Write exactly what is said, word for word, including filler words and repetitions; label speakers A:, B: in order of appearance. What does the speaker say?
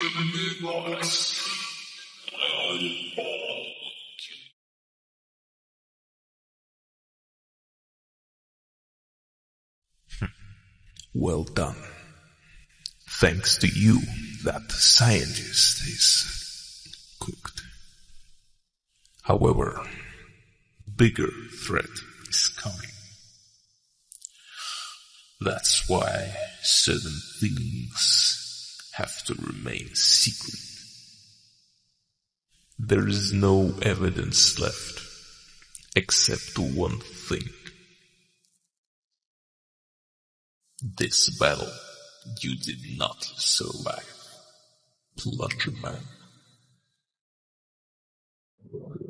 A: Well done. Thanks to you, that scientist is cooked. However, bigger threat is coming. That's why certain things have to remain secret. There is no evidence left, except one thing. This battle you did not survive, Plunger Man.